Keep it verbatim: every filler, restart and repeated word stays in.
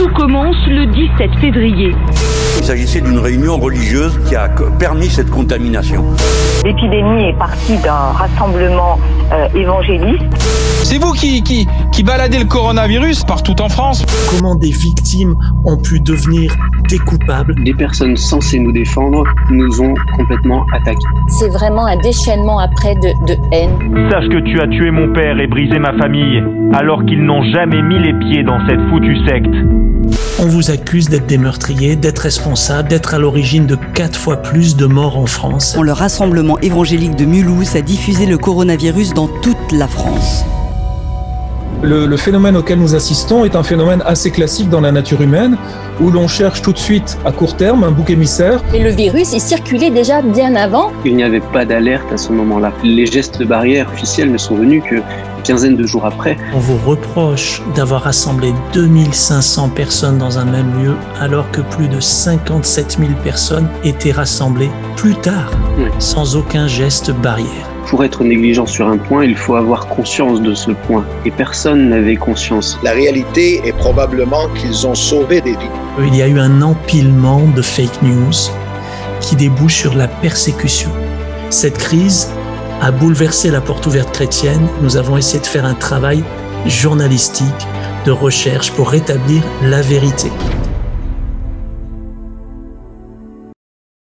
Tout commence le dix-sept février. Il s'agissait d'une réunion religieuse qui a permis cette contamination. L'épidémie est partie d'un rassemblement euh, évangéliste. C'est vous qui, qui, qui baladez le coronavirus partout en France. Comment des victimes ont pu devenir des coupables. Des personnes censées nous défendre nous ont complètement attaqués. C'est vraiment un déchaînement après de, de haine. Sache que tu as tué mon père et brisé ma famille, alors qu'ils n'ont jamais mis les pieds dans cette foutue secte. On vous accuse d'être des meurtriers, d'être responsables, d'être à l'origine de quatre fois plus de morts en France. Le rassemblement évangélique de Mulhouse a diffusé le coronavirus dans toute la France. Le, le phénomène auquel nous assistons est un phénomène assez classique dans la nature humaine, où l'on cherche tout de suite, à court terme, un bouc émissaire. Et le virus, il circulait déjà bien avant. Il n'y avait pas d'alerte à ce moment-là. Les gestes barrières officiels ne sont venus que quinzaine de jours après. On vous reproche d'avoir rassemblé deux mille cinq cents personnes dans un même lieu, alors que plus de cinquante-sept mille personnes étaient rassemblées plus tard, oui. sans aucun geste barrière. Pour être négligent sur un point, il faut avoir conscience de ce point. Et personne n'avait conscience. La réalité est probablement qu'ils ont sauvé des vies. Il y a eu un empilement de fake news qui débouche sur la persécution. Cette crise a bouleversé la porte ouverte chrétienne. Nous avons essayé de faire un travail journalistique, de recherche pour rétablir la vérité.